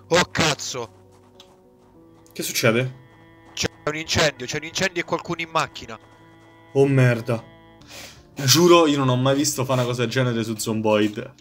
Oh cazzo! Che succede? C'è un incendio e qualcuno in macchina. Oh merda. Giuro, io non ho mai visto fare una cosa del genere su Zomboid.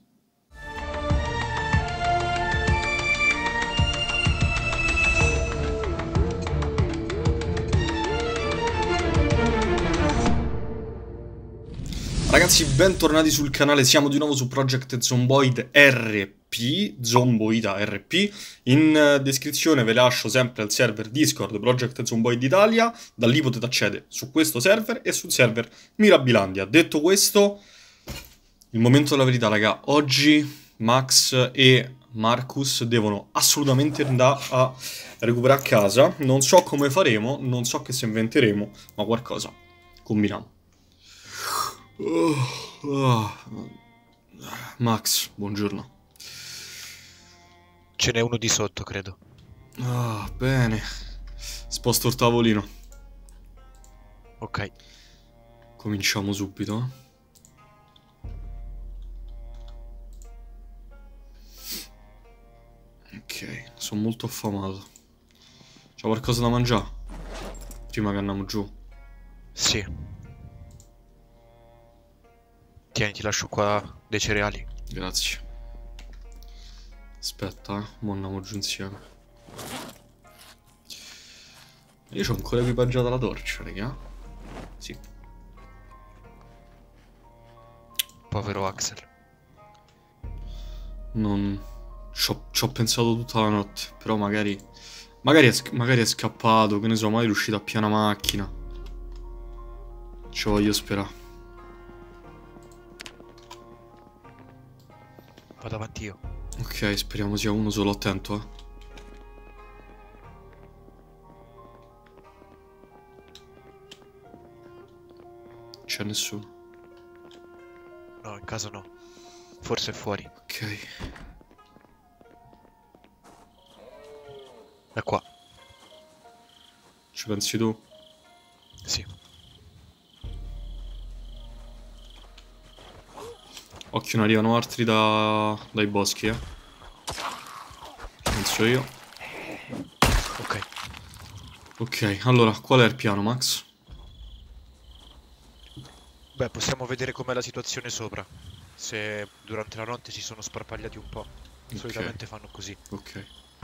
Ragazzi, bentornati sul canale, siamo di nuovo su Project Zomboid RP, Zomboida RP. In descrizione ve lascio sempre il server Discord Project Zomboid Italia, da lì potete accedere su questo server e sul server Mirabilandia. Detto questo, il momento della verità, raga. Oggi Max e Marcus devono assolutamente andare a recuperare a casa. Non so come faremo, non so che se inventeremo, ma qualcosa combiniamo. Max, buongiorno. Ce n'è uno di sotto, credo. Ah, bene. Sposto il tavolino. Ok. Cominciamo subito. Ok, sono molto affamato. C'è qualcosa da mangiare? Prima che andiamo giù. Sì. Tieni, ti lascio qua dei cereali. Grazie. Aspetta, mo andiamo giù insieme. Io c'ho ancora equipaggiata la torcia, raga. Sì. Povero Axel. Non... C'ho pensato tutta la notte, però magari è scappato, che ne so, magari è uscito a piana macchina. Ci voglio sperare. Vado avanti io. Ok, speriamo sia uno solo, attento, eh. C'è nessuno. No, in casa no. Forse è fuori. Ok. È qua. Ci pensi tu? Sì. Occhio, ne arrivano altri dai boschi, eh. Penso io. Ok. Ok, allora, qual è il piano, Max? Beh, possiamo vedere com'è la situazione sopra. Se durante la notte si sono sparpagliati un po'. Solitamente fanno così. Ok.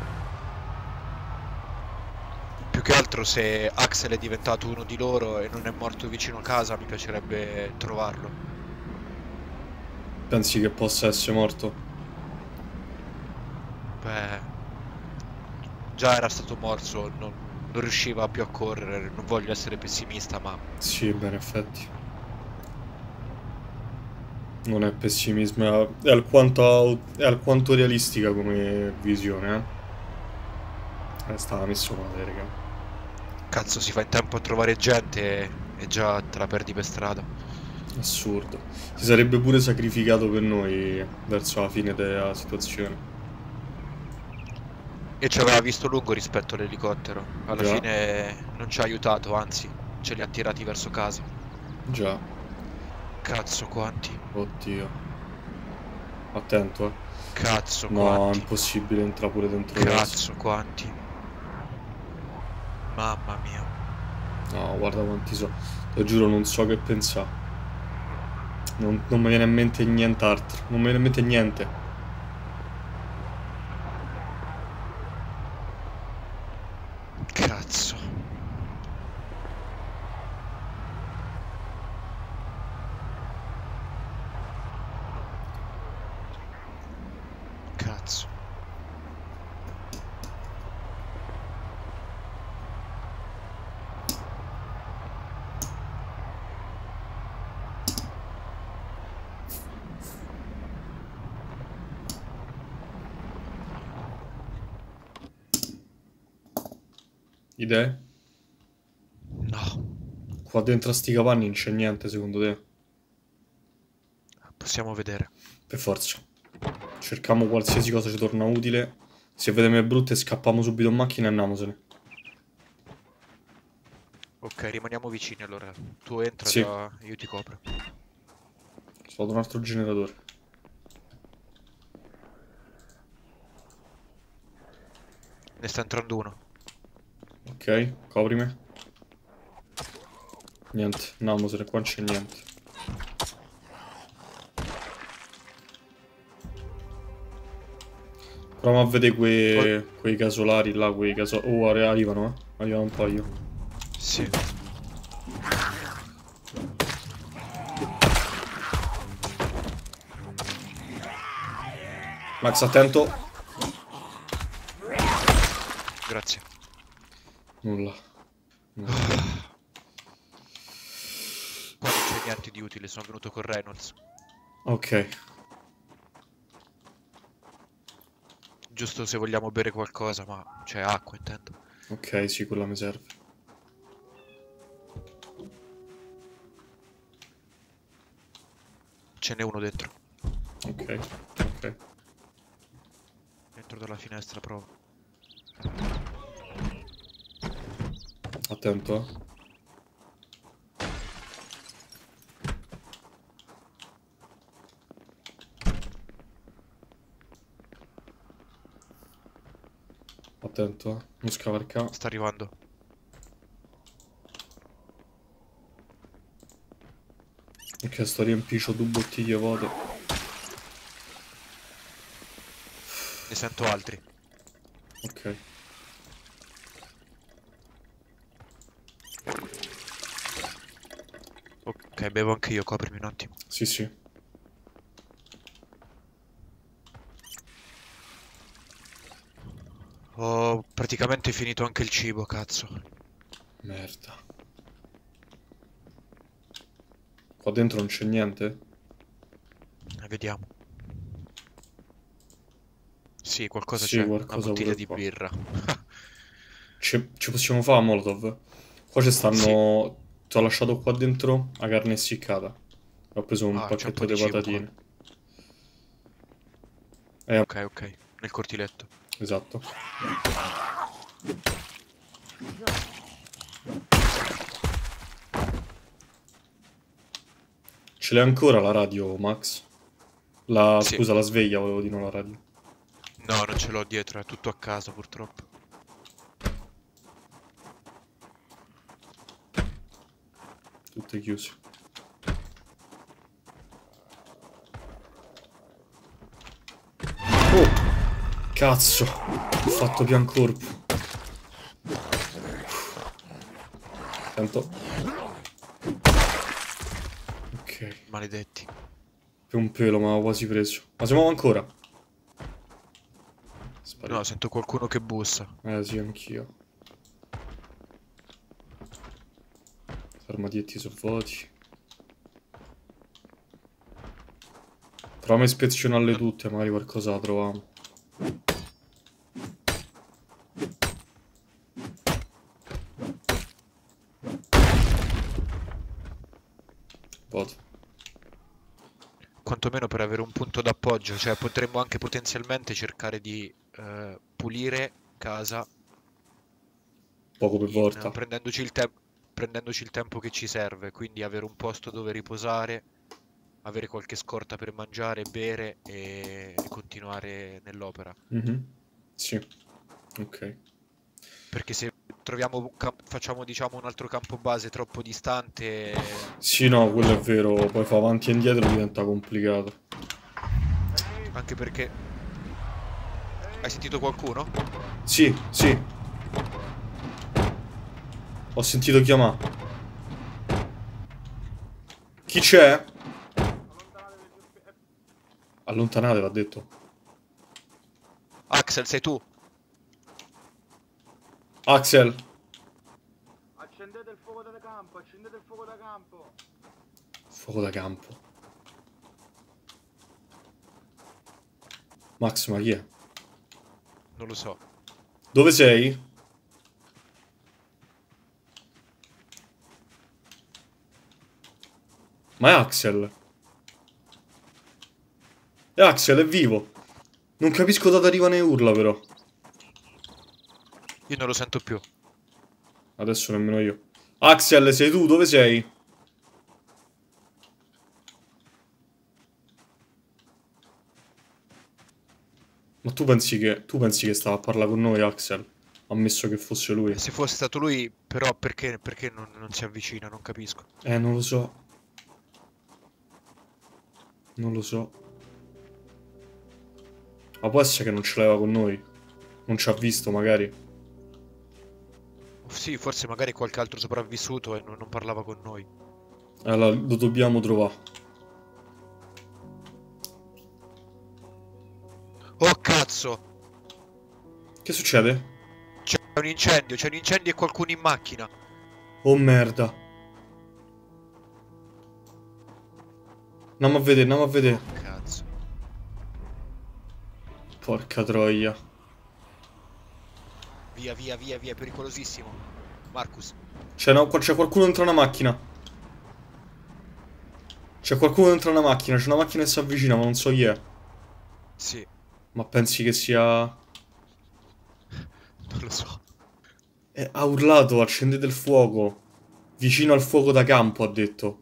Più che altro se Axel è diventato uno di loro e non è morto vicino a casa, mi piacerebbe trovarlo. Pensi che possa essere morto? Beh, già era stato morso, non riusciva più a correre, non voglio essere pessimista, ma Sì, beh, in effetti. Non è pessimismo, è alquanto realistica come visione, eh. Stava messo male, raga. cazzo si fa in tempo a trovare gente e già te la perdi per strada. Assurdo. Si sarebbe pure sacrificato per noi verso la fine della situazione. E ci aveva visto lungo rispetto all'elicottero. Alla Già, fine non ci ha aiutato, anzi, ce li ha tirati verso casa. già. Cazzo quanti, Oddio. Attento, eh. cazzo No, è quanti, impossibile entrare pure dentro casa. cazzo quanti. Mamma mia. No, guarda quanti so. Te lo giuro, non so che pensare. Non mi viene in mente nient'altro. Non mi viene in mente niente. Cazzo. Cazzo. Idee? No. Qua dentro a sti capanni non c'è niente, secondo te? Possiamo vedere. Per forza. Cerchiamo qualsiasi cosa ci torna utile. Se vediamo le brutte, scappiamo subito in macchina e andiamosene. Ok, rimaniamo vicini allora. Tu entra Sì, già, io ti copro. sono un altro generatore. Ne sta entrando uno. Ok, coprimi. Niente, Namoser, qua non c'è niente. Proviamo a vedere quei casolari là, Oh, arrivano, arrivano un paio. Sì. Max, attento. Grazie. Nulla. Qua non c'è niente di utile, sono venuto con Reynolds. Ok. Giusto se vogliamo bere qualcosa, ma c'è acqua, intendo. Ok, sì, quella mi serve. Ce n'è uno dentro. Ok, ok. Dentro dalla finestra, provo. Attento, eh. Attento, eh. Non scavarcare. Sta arrivando. Ok, sto riempiendo due bottiglie vuote. Ne sento altri. Ok. Ok, bevo anche io, coprimi un attimo. Sì, sì. Ho praticamente finito anche il cibo, cazzo. Merda. Qua dentro non c'è niente? Vediamo. Sì, qualcosa Sì, c'è. Una qualcosa bottiglia pure di qua. birra. Ci possiamo fare a Molotov? Qua ci Sì. stanno... Ti ho lasciato qua dentro la carne essiccata. Ho preso un Ah, c'è un pacchetto po' di di cibo qua. patatine. Ok, ok. Nel cortiletto. Esatto. Ce l'hai ancora la radio, Max? Sì. Scusa, la sveglia, volevo dire, non la radio. No, non ce l'ho dietro, è tutto a casa purtroppo. Tutte chiuse. Oh! Cazzo! Ho fatto pian corpo. Tanto... Ok. Maledetti. Per un pelo, ma ho quasi preso. Ma siamo ancora? No, Sparito. sento qualcuno che bussa. Sì, anch'io. Armadietti sono vuoti. Proviamo a ispezionarle tutte, magari qualcosa la troviamo. Vuoto. Quantomeno per avere un punto d'appoggio. Cioè, potremmo anche potenzialmente cercare di pulire casa Poco per volta. prendendoci il tempo che ci serve. Quindi avere un posto dove riposare, avere qualche scorta per mangiare, bere e continuare nell'opera. Mhm. Sì. Ok. Perché se facciamo diciamo un altro campo base troppo distante, Sì, no, quello è vero. Poi fa avanti e indietro diventa complicato. anche perché... Hai sentito qualcuno? Sì, sì. Ho sentito chiamare. Chi c'è? Allontanate, va detto. Axel, sei tu? Axel. Accendete il fuoco da campo, accendete il fuoco da campo. Fuoco da campo. Max, ma chi è? Non lo so. Dove sei? Ma è Axel. È Axel, è vivo. Non capisco da dove arrivano le urla, però. Io non lo sento più. Adesso nemmeno io. Axel, sei tu? Dove sei? Ma tu pensi che stava a parlare con noi, Axel? ammesso che fosse lui. Se fosse stato lui, però perché non si avvicina? Non capisco. Non lo so. Non lo so. Ma può essere che non ce l'aveva con noi. Non ci ha visto, magari. Sì, forse magari qualche altro sopravvissuto e non parlava con noi. Allora, lo dobbiamo trovare. Oh cazzo! Che succede? C'è un incendio e qualcuno in macchina. Oh merda. Andiamo a vedere, andiamo a vedere. Oh cazzo. Porca troia. Via, via, via, via, pericolosissimo. Marcus. C'è qualcuno dentro una macchina. C'è qualcuno dentro una macchina. C'è una macchina che si avvicina, ma non so chi è. Sì, Ma pensi che sia... non lo so. Ha urlato, accendete il fuoco. Vicino al fuoco da campo, ha detto.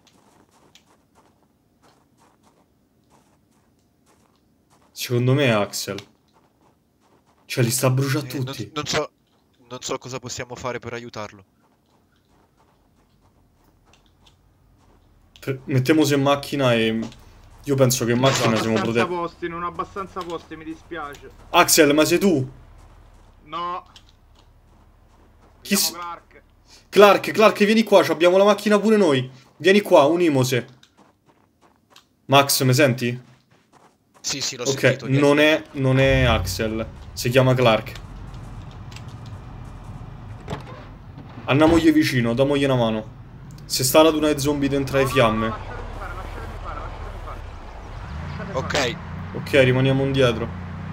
Secondo me è Axel. Cioè, li sta bruciando tutti. Non so cosa possiamo fare per aiutarlo. Mettiamoci in macchina e... Io penso che in macchina siamo protetti. Non ho abbastanza posti, mi dispiace. Axel, ma sei tu? No. Chi Chiamo Clark. Clark, vieni qua, abbiamo la macchina pure noi. Vieni qua, unimose. Max, mi senti? Sì, l'ho Ok, sentito. non è Axel. Si chiama Clark. Andiamogli vicino, damogli una mano. Se sta ad una zombie dentro le fiamme. Lasciatemi fare. Ok, Ok, rimaniamo indietro.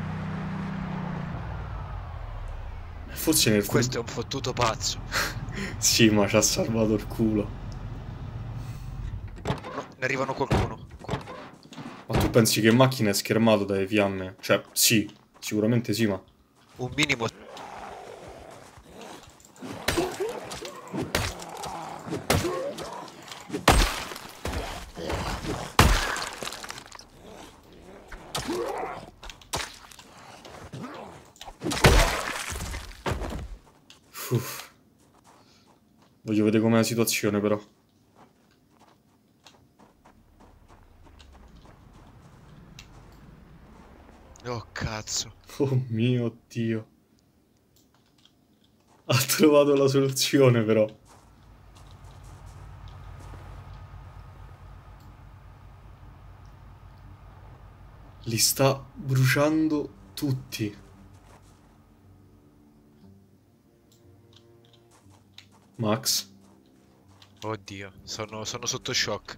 Forse nel questo è un fottuto pazzo. Sì, ma ci ha salvato il culo. No, ne arrivano qualcuno. Ma tu pensi che in macchina è schermato dalle fiamme? Cioè, sì, sicuramente sì, ma... Un minimo. Uff. Voglio vedere com'è la situazione, però. Oh cazzo. Oh mio Dio. Ha trovato la soluzione, però. Li sta bruciando tutti. Max? Oddio, sono sotto shock.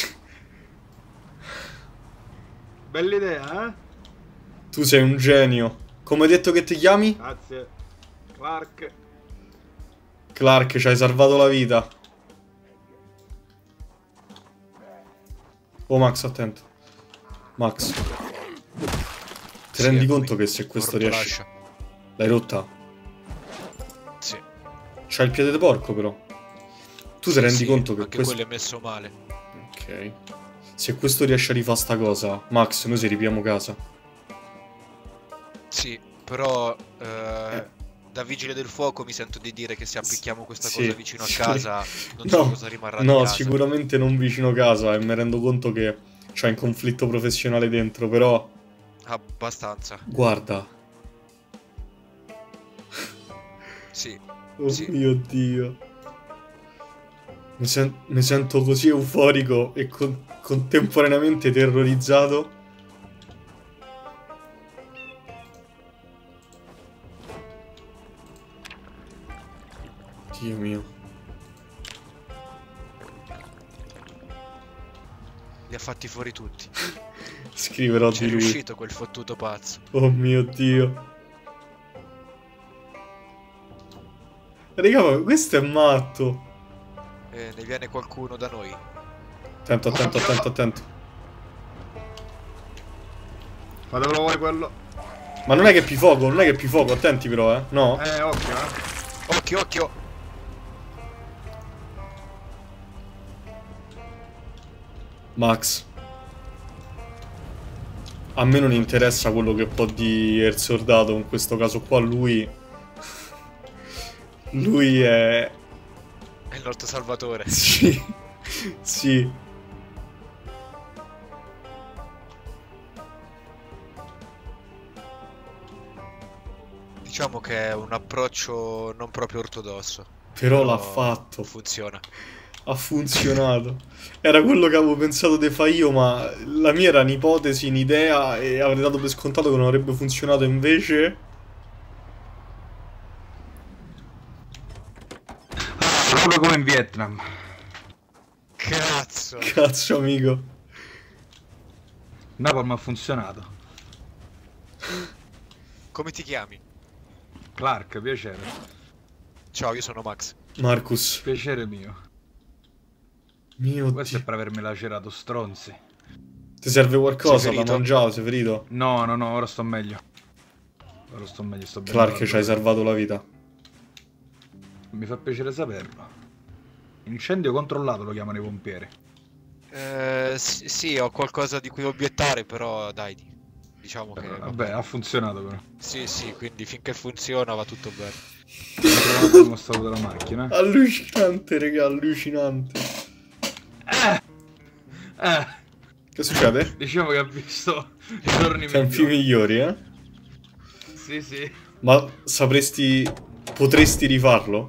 Bella idea, eh? Tu sei un genio. Come hai detto che ti chiami? Grazie. Clark. Clark, ci hai salvato la vita. Oh Max, attento. Max. Ti rendi conto che se questo riesce... Lascia. L'hai rotta? Sì. C'ha il piede di porco, però. Tu ti rendi conto che anche questo... quello è messo male. Ok. Se questo riesce a rifare sta cosa, Max, noi se ripiamo casa. Sì, però da vigile del fuoco mi sento di dire che se appicchiamo questa cosa vicino a casa non so cosa rimarrà di No, casa. sicuramente non vicino casa e mi rendo conto che c'è un conflitto professionale dentro, però... Abbastanza. Guarda. Sì. Oh sì. mio Dio. Mi sento così euforico e contemporaneamente terrorizzato. Dio mio. Li ha fatti fuori tutti. Scriverò C'è di lui. riuscito quel fottuto pazzo. Oh mio Dio. Raga, ma questo è matto. Ne viene qualcuno da noi. Attento, attento, attento, attento. Fatevelo fuori quello. Ma non è che più fuoco, non è che più fuoco, attenti però, no? Occhio, Occhio, occhio. Max. A me non interessa quello che può dire il soldato, in questo caso qua lui Lui è... È il nostro salvatore. Sì, sì. Diciamo che è un approccio non proprio ortodosso. Però l'ha fatto. Funziona. Ha funzionato. Era quello che avevo pensato di fare io, ma la mia era un'ipotesi, un'idea e avrei dato per scontato che non avrebbe funzionato invece. Proprio come in Vietnam. Cazzo. Cazzo, amico. Napalm ha funzionato. Come ti chiami? Clark, piacere. Ciao, io sono Max. Marcus. Piacere mio. Mio Questo è Dio. per avermi lacerato, stronzi. Ti serve qualcosa Sei da ferito? mangiare? Sei ferito? No, ora sto meglio. Ora sto meglio, sto bene. Clark, ci hai salvato la vita. Mi fa piacere saperlo. Incendio controllato lo chiamano i pompieri. Sì, ho qualcosa di cui obiettare, però dai, diciamo che... Vabbè, ha funzionato però. Sì, quindi finché funziona va tutto bene. Ho trovato uno stato della macchina. Allucinante, raga, allucinante. Che succede? Diciamo che ha visto i giorni Tempi migliori. migliori, eh? Sì, sì. Ma sapresti... Potresti rifarlo?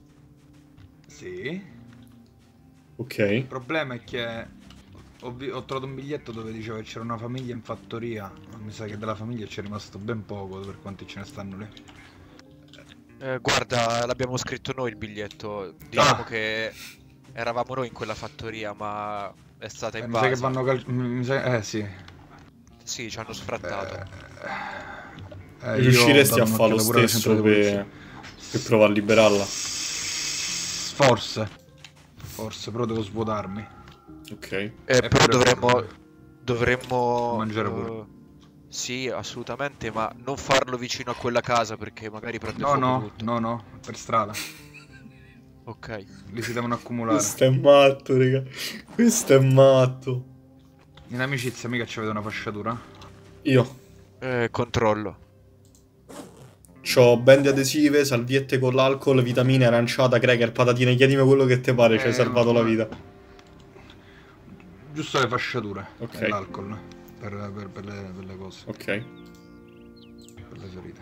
Sì. Ok. Il problema è che ho trovato un biglietto dove diceva che c'era una famiglia in fattoria, ma mi sa che della famiglia c'è rimasto ben poco per quanti ce ne stanno lì. Guarda, l'abbiamo scritto noi il biglietto. Diciamo che eravamo noi in quella fattoria, ma è stata Mi sa che invasa. vanno sì. Sì, ci hanno sfrattato. Riusciresti io ho a dato fare lo un'occhiata pure alla stesso centrale di polizia. per provare a liberarla? Forse, però devo svuotarmi. Ok. Però pure dovremmo mangiare pure. Sì, assolutamente, ma non farlo vicino a quella casa perché magari prende fuoco tutto. No, per strada. Ok. Li si devono accumulare. Questo è matto, raga. Questo è matto. In amicizia mica ci avete una fasciatura? Io Controllo. c'ho bende adesive, salviette con l'alcol, vitamine, aranciata, cracker, patatine. Chiedimi quello che te pare, ci hai salvato la vita. Giusto le fasciature. Ok. E l'alcol. Per le cose. Ok. Per le ferite.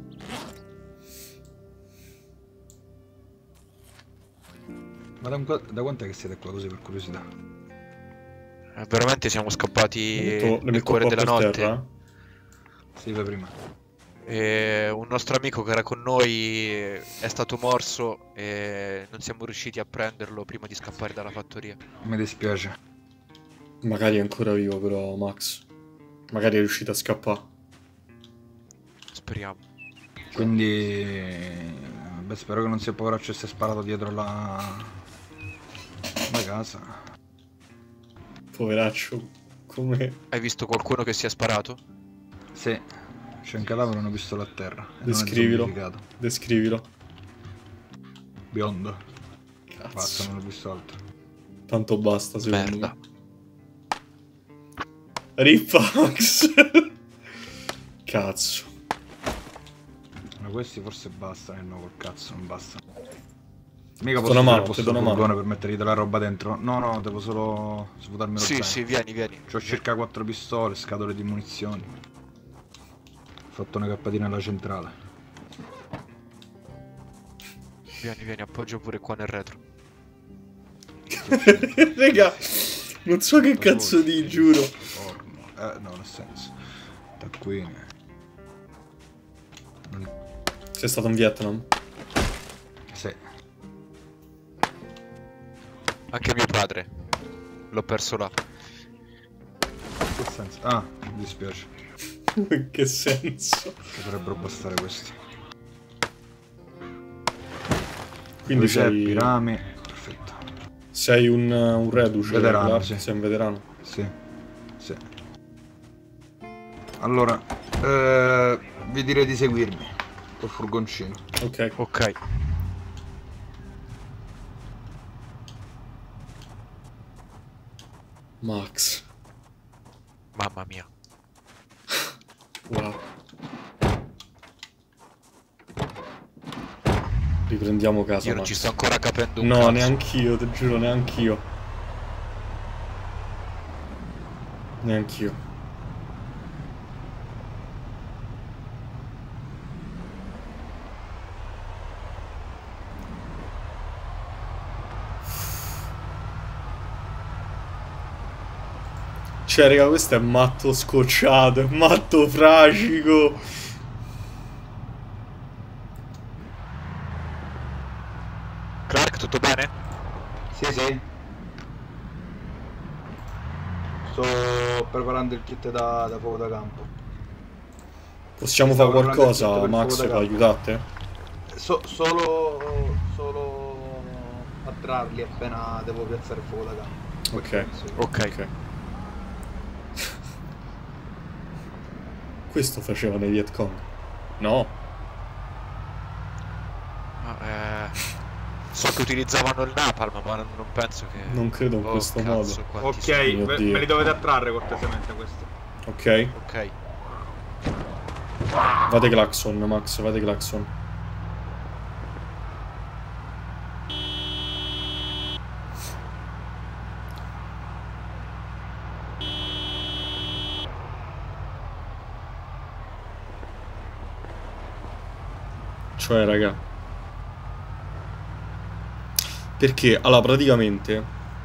Ma da quant'è che siete qua così per curiosità? Veramente siamo scappati Le nel metto cuore qua della per notte. terra. Si fa prima. E un nostro amico che era con noi è stato morso e non siamo riusciti a prenderlo prima di scappare dalla fattoria. Mi dispiace. Magari è ancora vivo però, Max. Magari è riuscito a scappare. Speriamo. Quindi... Beh, spero che non sia il poveraccio che si è sparato dietro la casa. Poveraccio. Come... Hai visto qualcuno che si è sparato? Sì. C'è un cadavere e una pistola a terra. E non è Descrivilo. zombificato. Descrivilo. Biondo. Cazzo. Basta, non ho visto altro. Tanto basta, secondo Merda. me. Rifax. Cazzo. Ma questi forse bastano, no, col cazzo, non bastano. Mica Ti posso do una usare mano, il ti posto do una del mano. furgone per mettergli della roba dentro. No, devo solo svuotarmi lo zaino. Sì, vieni. C'ho circa 4 pistole, scatole di munizioni. Ho fatto una cappatina alla centrale. Vieni, appoggio pure qua nel retro. Raga, non so che cazzo di, giuro. Forno. No, nel senso. Taccuini. Sei stato in Vietnam? Sì. Anche mio padre. L'ho perso là. Che senso? Ah, mi dispiace. In che senso? Potrebbero bastare questi. Quindi Ceppi, rami. Perfetto. sei un reduce, Veterano, Clark? sì. Sei un veterano. Sì. Allora, vi direi di seguirmi col furgoncino. Ok. Max. Mamma mia. Wow. Riprendiamo casa, Io non Max. ci sto ancora capendo un No, cazzo. neanch'io, ti giuro, neanch'io. Neanch'io. Cioè, raga, questo è matto scocciato, è matto fragico. Clark, tutto bene? Sì, sì. Sto preparando il kit da fuoco da campo. Possiamo Stavo fare preparando il qualcosa, kit per il Max, fuoco per da campo. aiutarti? Solo attrarli appena devo piazzare il fuoco da campo. Ok. Ok. Ok. Questo facevano i Viet Cong. No. So che utilizzavano il napalm, ma non penso che... Non credo in questo modo. quanti Ok, sono. Mio Dio. me li dovete attrarre cortesemente questi. Ok. Ok. Vate clacson, Max, vate clacson. Cioè, raga. Perché, allora, praticamente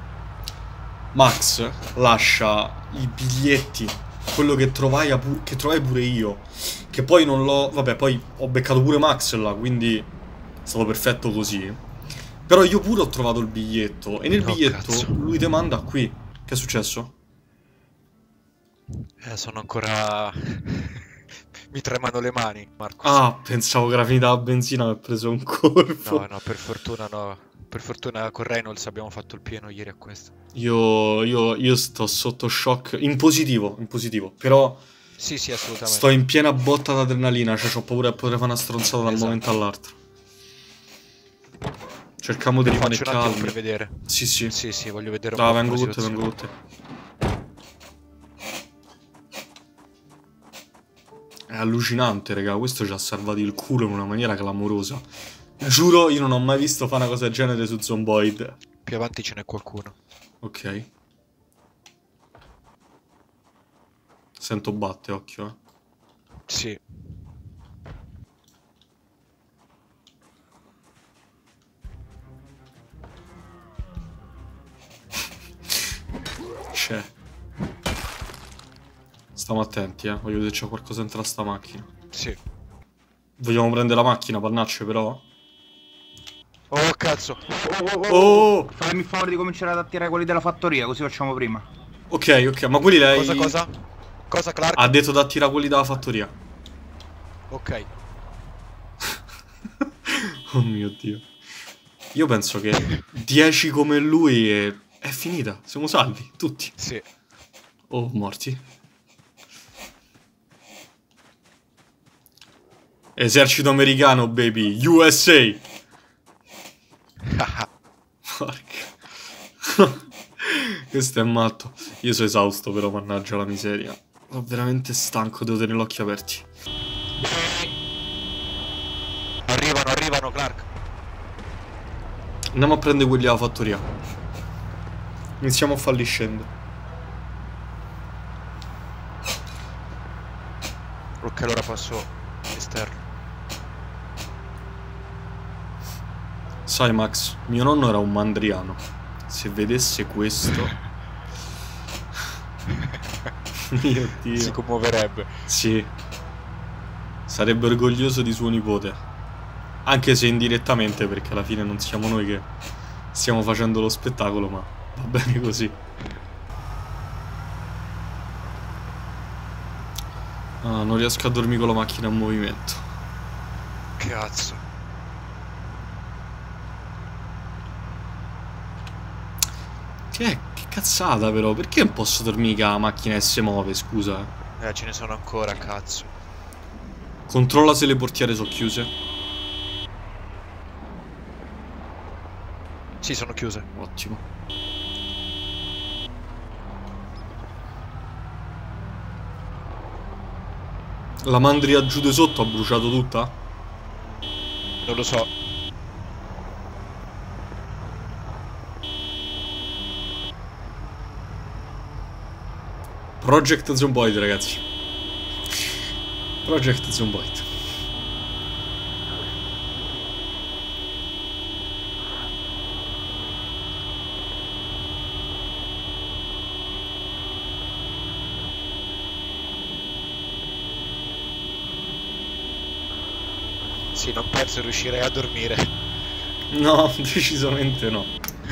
Max lascia i biglietti, quello che trovai, che trovai pure io, che poi non l'ho... Vabbè, poi ho beccato pure Max là, quindi è stato perfetto così. Però io pure ho trovato il biglietto, e nel Oh, biglietto cazzo. lui ti manda qui. Che è successo? Sono ancora... Mi tremano le mani, Marcos. Ah, pensavo che era finita la benzina e ho preso un colpo. No, no, per fortuna no. Per fortuna con Reynolds abbiamo fatto il pieno ieri a questo. Io sto sotto shock, in positivo, però Sì, sì, assolutamente. sto in piena botta d'adrenalina, cioè ho paura che potrei fare una stronzata dal Esatto. momento all'altro. Cerchiamo di rimanere Faccio un attimo calmi. per vedere. Sì, sì. Sì, sì, voglio vedere un Dai, po' vengo come con te, vengo con te. È allucinante, raga, questo ci ha salvato il culo in una maniera clamorosa. Giuro, io non ho mai visto fare una cosa del genere su Zomboid. Più avanti ce n'è qualcuno. Ok. Sento batte, occhio, Sì. C'è. Stiamo attenti, voglio vedere se c'è qualcosa dentro a sta macchina. Sì. Vogliamo prendere la macchina, pannacce, però? Oh, cazzo. Oh! Fammi il favore di cominciare ad attirare quelli della fattoria, così facciamo prima. Ok, ok, ma quelli lei... Cosa? Cosa, Clark? Ha detto da attirare quelli dalla fattoria. Ok. Oh mio Dio. Io penso che 10 come lui è finita. Siamo salvi, tutti. Sì. Oh, morti. Esercito americano, baby. USA. Porca. Questo è matto. Io sono esausto, però, mannaggia la miseria. Sono veramente stanco, devo tenere gli occhi aperti. Arrivano, Clark. Andiamo a prendere quelli alla fattoria. Iniziamo a farli scendere. Ok, allora passo esterno. Sai, Max, mio nonno era un mandriano. Se vedesse questo... Mio Dio. Si commuoverebbe. Sì. Sarebbe orgoglioso di suo nipote. Anche se indirettamente, perché alla fine non siamo noi che stiamo facendo lo spettacolo, ma va bene così. Ah, non riesco a dormire con la macchina in movimento. Cazzo. Che cazzata però, perché non posso dormire che la macchina si muove, scusa? Ce ne sono ancora, cazzo. Controlla se le portiere sono chiuse. Sì, sono chiuse. Ottimo. La mandria giù di sotto ha bruciato tutta? Non lo so. Project Zomboid, ragazzi. Project Zomboid. Sì, non penso riuscirei a dormire. No, decisamente no.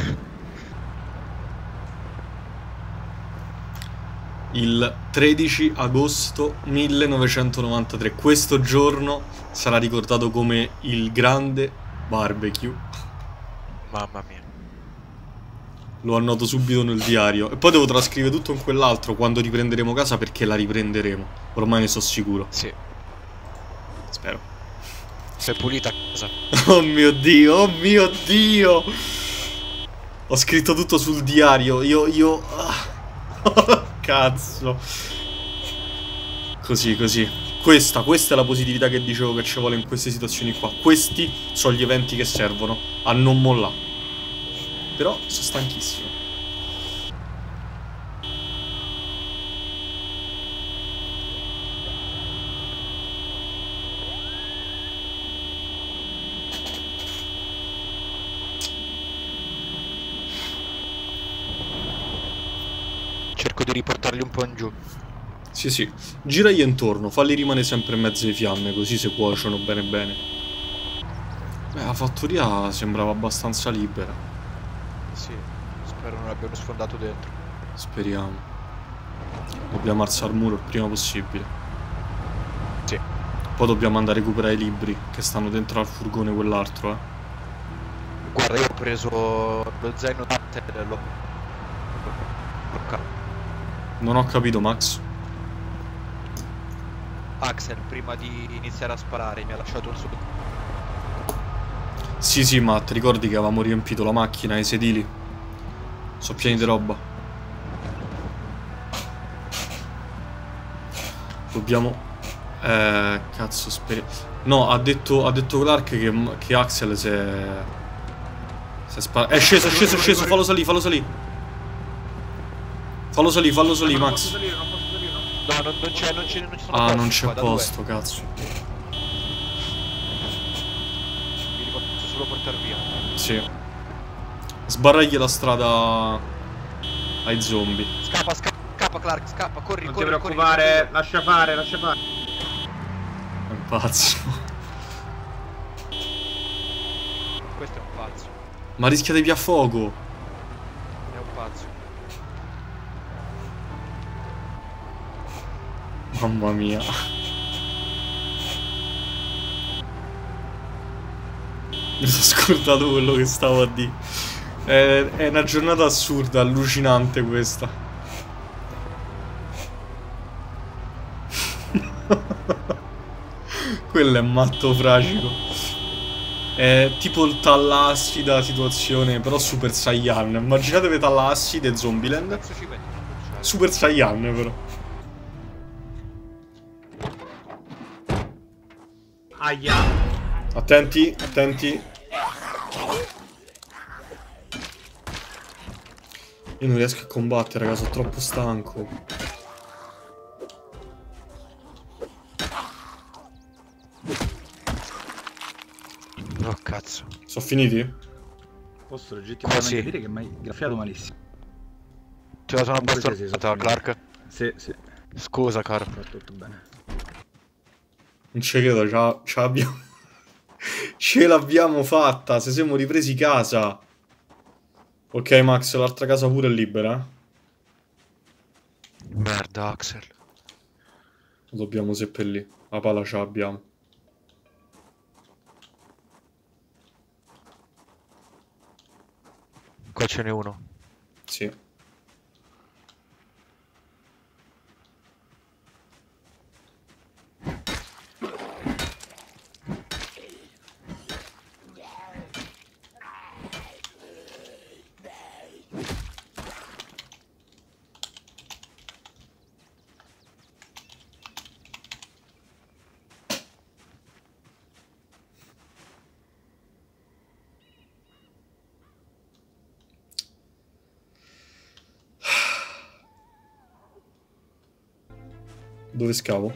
Il 13 agosto 1993. Questo giorno sarà ricordato come il grande barbecue. Mamma mia. Lo annoto subito nel diario. E poi devo trascrivere tutto in quell'altro quando riprenderemo casa, perché la riprenderemo. Ormai ne sono sicuro. Sì. Spero. Sei pulita a casa. Oh mio Dio, oh mio Dio. Ho scritto tutto sul diario. Io... Cazzo. Così. Questa è la positività che dicevo che ci vuole in queste situazioni qua. Questi sono gli eventi che servono a non mollare. Però sono stanchissimo. Cerco di riportarli un po' in giù. Sì. Giragli intorno, falli rimanere sempre in mezzo alle fiamme, così si cuociono bene bene. Beh, la fattoria sembrava abbastanza libera. Sì, spero non abbiano sfondato dentro. Speriamo. Dobbiamo alzare il muro il prima possibile. Sì. Poi dobbiamo andare a recuperare i libri che stanno dentro al furgone quell'altro, Guarda, io ho preso lo zaino d'arte e l'ho bloccato. Non ho capito, Max. Axel, prima di iniziare a sparare, mi ha lasciato un suo... Sì, ma ti ricordi che avevamo riempito la macchina e i sedili? Sono pieni di roba. Dobbiamo... cazzo, No, ha detto Clark che Axel si è sparato. È sceso, fallo salire. Fallo salire, Max. Non posso salire. No, non ci sono Ah, posti non c'è qua, da dove? posto, cazzo. Mi ricordo solo portar via. Sì. Sbarragli la strada ai zombie. Scappa Clark, scappa, corri, Non ti corri, preoccupare, corri. lascia fare. È un pazzo. Questo è un pazzo, Ma rischia di via fuoco. è un pazzo. Mamma mia. Mi sono scordato quello che stavo a dire. È una giornata assurda, allucinante questa. Quello è matto fragico. È tipo il Tallassida situazione, però Super Saiyan. Immaginatevi Tallassida e Zombieland. Cazzo ci metto? Super Saiyan, però. Aia. Attenti. Io non riesco a combattere, raga, sono troppo stanco. Oh cazzo. Sono finiti? Posso legittimamente Sì. dire che mi hai graffiato malissimo. Ce la sono Comunque abbastanza, sì, Clark. Sì. Scusa, caro. Va tutto bene. Non ci credo, ce l'abbiamo. Ce l'abbiamo fatta, se siamo ripresi casa. Ok, Max, l'altra casa pure è libera. Merda, Axel. Lo dobbiamo seppellire. La pala ce l'abbiamo. Qua ce n'è uno. Sì. Dove scavo?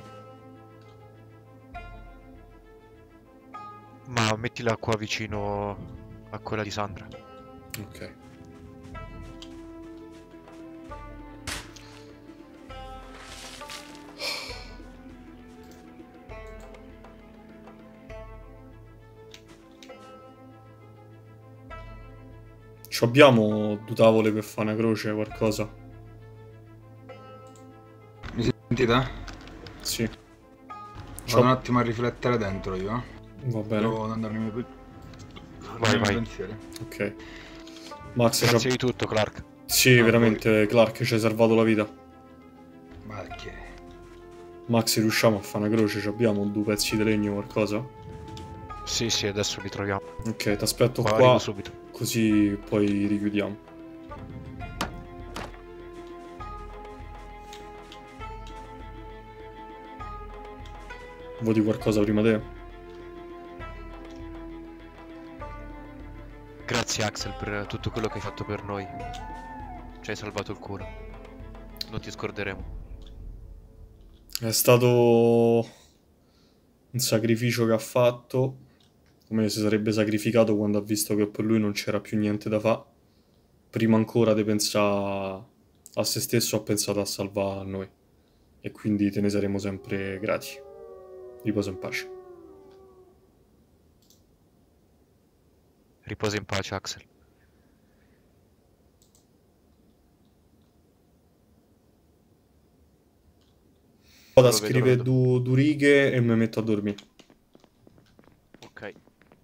Ma mettila qua vicino a quella di Sandra. Ok. Ci abbiamo 2 tavole per fare una croce, qualcosa? Mi sentite? Sì. Vado un attimo a riflettere dentro io. Va bene. Devo andare nei miei Vai. pensieri. Ok. Max, Grazie di tutto, Clark. sì, Ah, veramente, Clark ci hai salvato la vita. Ma che? Max, riusciamo a fare una croce? Ci abbiamo 2 pezzi di legno, qualcosa? Sì, adesso li troviamo. Ok, ti aspetto Arrivo qua, subito. così poi richiudiamo. Vuoi dire qualcosa prima te? Grazie Axel per tutto quello che hai fatto per noi. Ci hai salvato il culo. Non ti scorderemo. È stato un sacrificio che ha fatto, come si sarebbe sacrificato quando ha visto che per lui non c'era più niente da fare. Prima ancora di pensare a se stesso, ha pensato a salvare noi. E quindi te ne saremo sempre grati. Riposa in pace. Riposa in pace, Axel. Vado a Lo vedo, scrivere lo vedo. 2 righe e mi metto a dormire. Ok.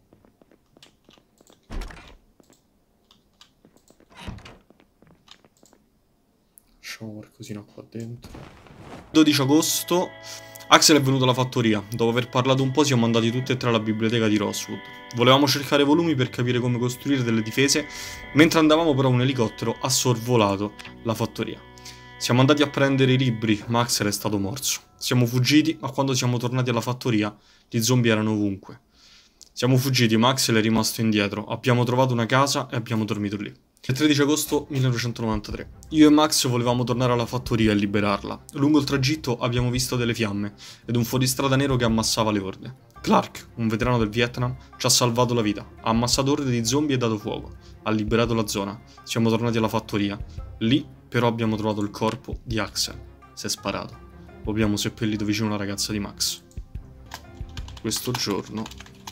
Lasciamo qualcosina qua dentro. 12 agosto. Axel è venuto alla fattoria. Dopo aver parlato un po' siamo andati tutti e tre alla biblioteca di Rosewood. Volevamo cercare volumi per capire come costruire delle difese. Mentre andavamo però un elicottero ha sorvolato la fattoria. Siamo andati a prendere i libri, ma Axel è stato morso. Siamo fuggiti, ma quando siamo tornati alla fattoria, gli zombie erano ovunque. Siamo fuggiti, ma Axel è rimasto indietro. Abbiamo trovato una casa e abbiamo dormito lì. Il 13 agosto 1993. Io e Max volevamo tornare alla fattoria e liberarla. Lungo il tragitto abbiamo visto delle fiamme ed un fuoristrada nero che ammassava le orde. Clark, un veterano del Vietnam, ci ha salvato la vita. Ha ammassato orde di zombie e dato fuoco. Ha liberato la zona. Siamo tornati alla fattoria. Lì, però, abbiamo trovato il corpo di Axel. Si è sparato. Lo abbiamo seppellito vicino alla ragazza di Max. Questo giorno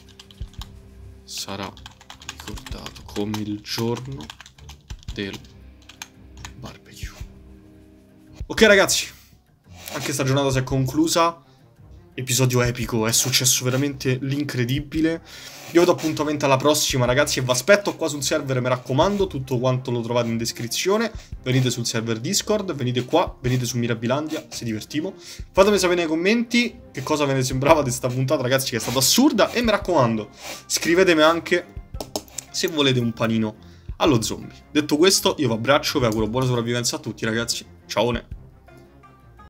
sarà ricordato come il giorno del barbecue. Ok ragazzi, anche sta giornata si è conclusa. Episodio epico, è successo veramente l'incredibile. Io vi do appuntamento alla prossima ragazzi e vi aspetto qua sul server, mi raccomando, tutto quanto lo trovate in descrizione. Venite sul server Discord, venite qua, venite su Mirabilandia, se divertimo. Fatemi sapere nei commenti che cosa ve ne sembrava di sta puntata ragazzi, che è stata assurda. E mi raccomando, scrivetemi anche se volete un panino allo zombie. Detto questo, io vi abbraccio, vi auguro buona sopravvivenza a tutti ragazzi. Ciao.